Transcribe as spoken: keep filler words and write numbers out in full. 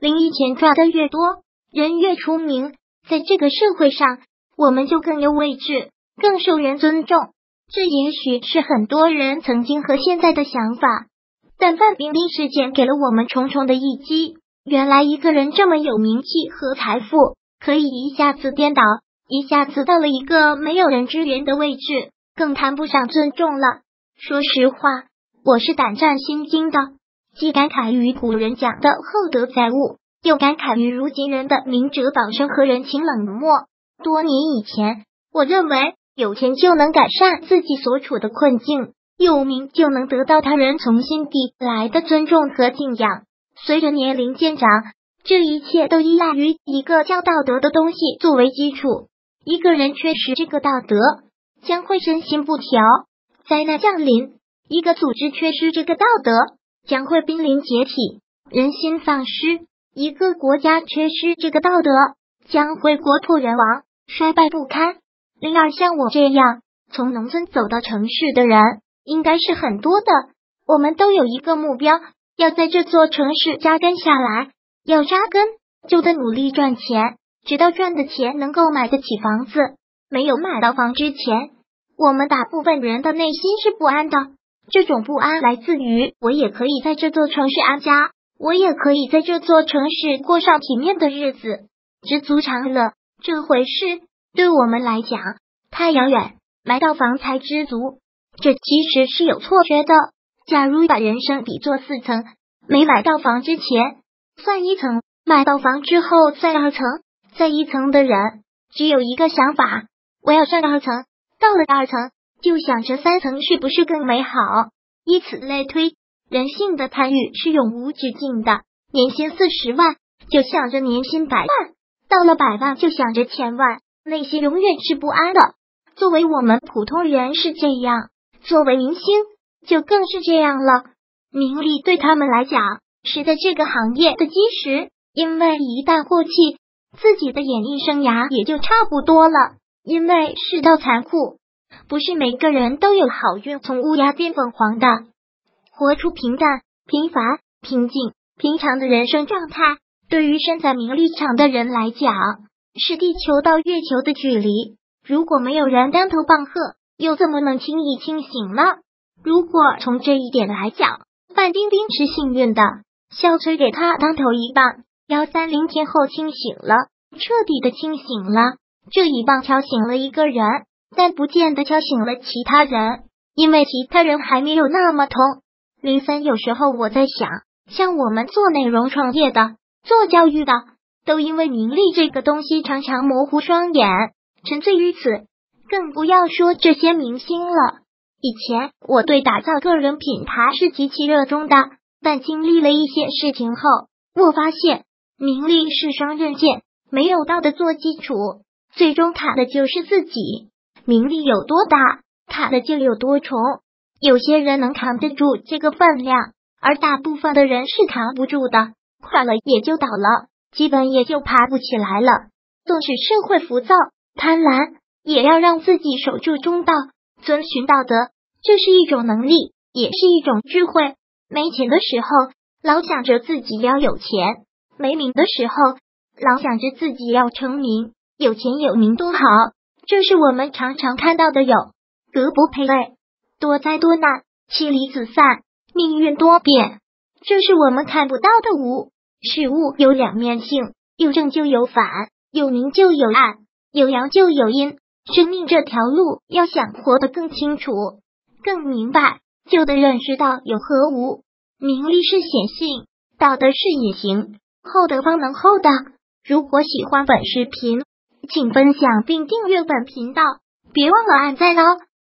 零一钱赚的越多，人越出名，在这个社会上，我们就更有位置，更受人尊重。这也许是很多人曾经和现在的想法，但范冰冰事件给了我们重重的一击。原来一个人这么有名气和财富，可以一下子颠倒，一下子到了一个没有人支援的位置，更谈不上尊重了。说实话，我是胆战心惊的，既感慨于古人讲的厚德载物，又感慨于如今人的明哲保身和人情冷漠。多年以前，我认为有钱就能改善自己所处的困境，有名就能得到他人从心底来的尊重和敬仰。随着年龄渐长，这一切都依赖于一个叫道德的东西作为基础。一个人缺失这个道德，将会身心不调，灾难降临；一个组织缺失这个道德，将会濒临解体，人心丧失；一个国家缺失这个道德，将会国破人亡，衰败不堪。灵儿像我这样从农村走到城市的人应该是很多的，我们都有一个目标，要在这座城市扎根下来。要扎根就得努力赚钱，直到赚的钱能够买得起房子。没有买到房之前，我们大部分人的内心是不安的，这种不安来自于我也可以在这座城市安家，我也可以在这座城市过上体面的日子，知足常乐这回事对我们来讲太遥远，买到房才知足，这其实是有错觉的。假如把人生比作四层，没买到房之前算一层，买到房之后算二层，在一层的人只有一个想法，我要上二层，到了二层就想着三层是不是更美好，以此类推。人性的贪欲是永无止境的，年薪四十万就想着年薪百万，到了百万就想着千万，内心永远是不安的。作为我们普通人是这样，作为明星就更是这样了。名利对他们来讲是在这个行业的基石，因为一旦过气，自己的演艺生涯也就差不多了。因为世道残酷，不是每个人都有好运从乌鸦变凤凰的。活出平淡、平凡、平静、平常的人生状态，对于身在名利场的人来讲，是地球到月球的距离。如果没有人当头棒喝，又怎么能轻易清醒呢？如果从这一点来讲，范冰冰是幸运的，小崔给他当头一棒，幺三零天后清醒了，彻底的清醒了。这一棒敲醒了一个人，但不见得敲醒了其他人，因为其他人还没有那么痛。零三有时候我在想，像我们做内容创业的，做教育的，都因为名利这个东西常常模糊双眼，沉醉于此，更不要说这些明星了。以前我对打造个人品牌是极其热衷的，但经历了一些事情后，我发现名利是双刃剑，没有道德做基础，最终卡的就是自己。名利有多大，卡的就有多重。有些人能扛得住这个分量，而大部分的人是扛不住的，垮了也就倒了，基本也就爬不起来了。纵使社会浮躁贪婪，也要让自己守住中道，遵循道德，这是一种能力，也是一种智慧。没钱的时候老想着自己要有钱，没名的时候老想着自己要成名，有钱有名多好，这是我们常常看到的有德不配位，多灾多难，妻离子散，命运多变，这是我们看不到的无。事物有两面性，有正就有反，有明就有暗，有阳就有阴。生命这条路要想活得更清楚更明白，就得认识到有和无。名利是显性，道德是隐形，厚德方能厚道。如果喜欢本视频，请分享并订阅本频道，别忘了按赞哦。